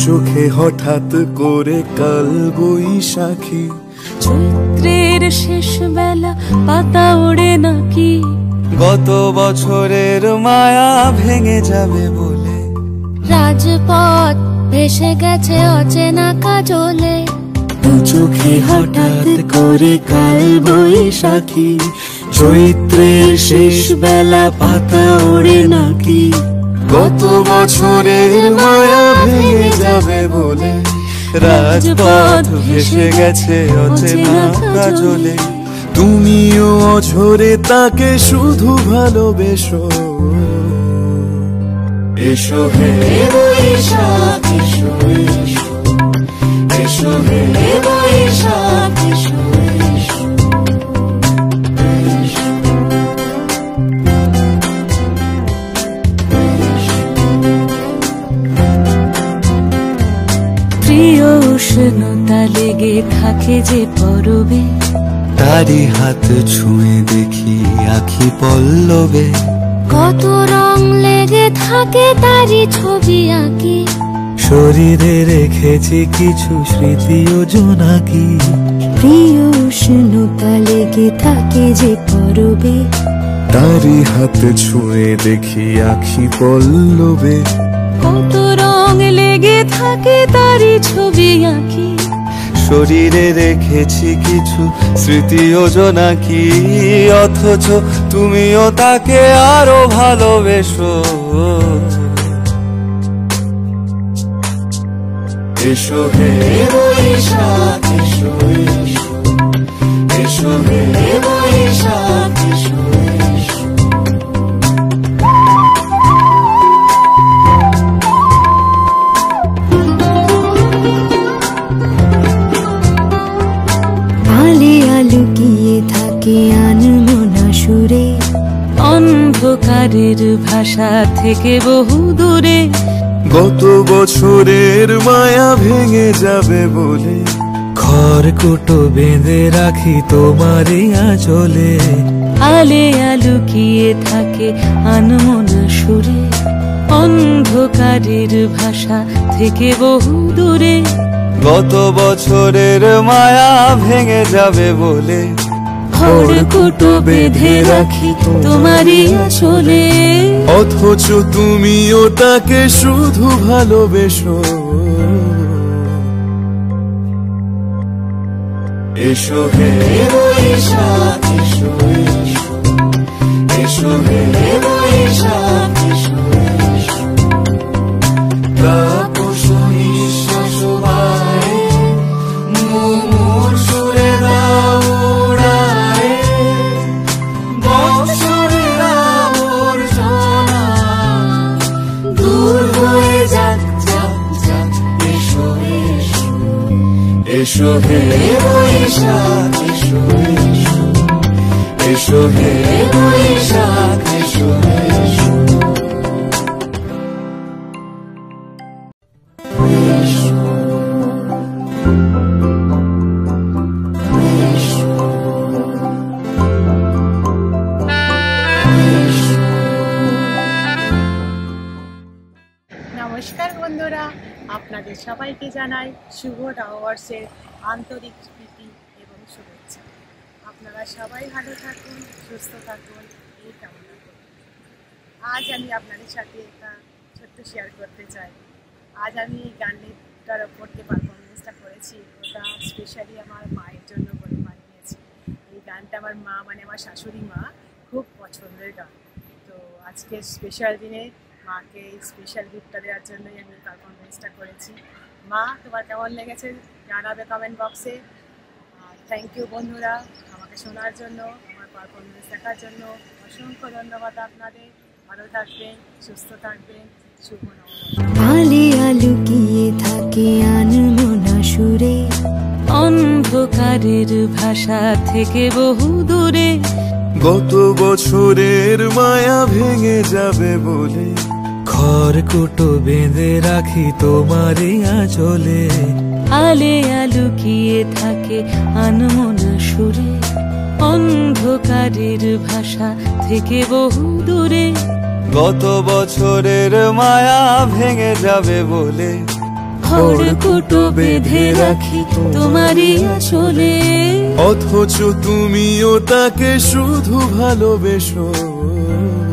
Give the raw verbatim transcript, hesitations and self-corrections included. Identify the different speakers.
Speaker 1: চোখে হঠাৎ করে কাল বৈশাখী,
Speaker 2: চৈত্রের শেষ বেলা পাতা ওড়ে নাকি,
Speaker 3: গত বছরের মায়া ভেঙে যাবে বলে,
Speaker 2: রাজপথ ভেসে গেছে অচেনা কাজলে,
Speaker 1: দু চোখে হঠাৎ করে কাল বৈশাখী, চৈত্রের শেষ বেলা পাতা ওড়ে নাকি, গত বছরের মায়া ভেঙে যাবে বলে, রাজপথ ভেসে গেছে অচেনা কাজলে। তুমিও অঝরে তাকে শুধু ভালোবেসো, এসো হে বৈশাখ এসো এসো, এসো হে বৈশাখ এসো এসো।
Speaker 2: প্রিয় উষ্ণতা লেগে থাকে যে পরবে,
Speaker 3: তারি হাত ছুঁয়ে দেখি আখি পল্লবে,
Speaker 2: কত রং লেগে থাকে তারি ছবি আঁকি,
Speaker 3: শরীরে রেখেছি কিছু স্মৃতি ও জোনাকি,
Speaker 2: প্রিয় উষ্ণতা লেগে থাকে যে পরবে,
Speaker 1: তারি হাত ছুঁয়ে দেখি আখি পল্লবে,
Speaker 2: কত রং লেগে থাকে তারি ছবি আঁকি,
Speaker 3: শরীরে রেখেছি কিছু স্মৃতি ও জোনাকি, অথচ তুমিও তাকে আরো ভালোবেসো,
Speaker 1: এসো হে বৈশাখ এসো এসো, এসো হে বৈশাখ এসো এসো।
Speaker 2: আলিয়া লুকিয়ে থাকে আনমনা সুরে, অন্ধকারের ভাষা থেকে বহু দূরে,
Speaker 1: গত বছরের মায়া ভেঙে যাবে বলে,
Speaker 3: খড়কুটো বেঁধে রাখি তোমারই আঁচলে,
Speaker 2: আলিয়া লুকিয়ে থাকে আনমনা সুরে, অন্ধকারের ভাষা থেকে বহু দূরে,
Speaker 3: গত বছরের মায়া ভেঙে যাবে বলে,
Speaker 2: খড়কুটো বেঁধে রাখি তোমারই আঁচলে,
Speaker 1: অথচ তুমিও তাকে শুধু ভালোবেসো, এসো হে বৈশাখ এসো এসো, এসো হে বৈশাখ এসো এসো। তাপস নিঃশ্বাস বাড়ে, মুমুর সুরে দাও উড়ায়ে, বৎসরের আবর্জনা দূর হয়ে যাক যাক যাক, এসো এসো, এসো হে বৈশাখ এসো এসো, এসো হে বৈশাখ এসো এসো।
Speaker 4: নমস্কার বন্ধুরা, আপনাদের সবাইকে জানাই শুভ নববর্ষের আন্তরিক প্রীতি এবং শুভেচ্ছা। আপনারা সবাই ভালো থাকুন, সুস্থ থাকুন, এই কামনা করি। আজ আমি আপনাদের সাথে একটা ছোট্ট শেয়ার করতে চাই। আজ আমি এই গানটার ওপর যে পারফরমেন্সটা করেছি, ওটা স্পেশালি আমার মায়ের জন্য করে বানিয়েছি। এই গানটা আমার মা মানে আমার শাশুড়ি মা খুব পছন্দের গান। তো আজকে স্পেশাল দিনে মাকে এই স্পেশাল গিফটটা দেওয়ার জন্যই আমি পারফরমেন্সটা করেছি। মা, তোমার কেমন লেগেছে জানাবে কমেন্ট বক্সে। আর থ্যাংক ইউ বন্ধুরা আমাকে শোনার জন্য, আমার পারফরমেন্স দেখার জন্য অসংখ্য ধন্যবাদ আপনাদের। ভালো থাকবেন, সুস্থ থাকবেন, শুভ নববর্ষ।
Speaker 2: আলিয়া লুকিয়ে থাকে আনমনা সুরে, অন্ধকারের ভাষা থেকে বহু দূরে,
Speaker 1: গত বছরের মায়া ভেঙে যাবে বলে,
Speaker 3: খড়কুটো বেঁধে রাখি তোমারই আঁচলে,
Speaker 2: আলিয়া লুকিয়ে থাকে আনমনা সুরে, অন্ধকারের ভাষা থেকে বহু দূরে,
Speaker 3: গত বছরের মায়া ভেঙে যাবে বলে,
Speaker 2: খড়কুটো বেঁধে রাখি তোমারই আঁচলে,
Speaker 1: অথচ তুমিও তাকে শুধু ভালোবেসো।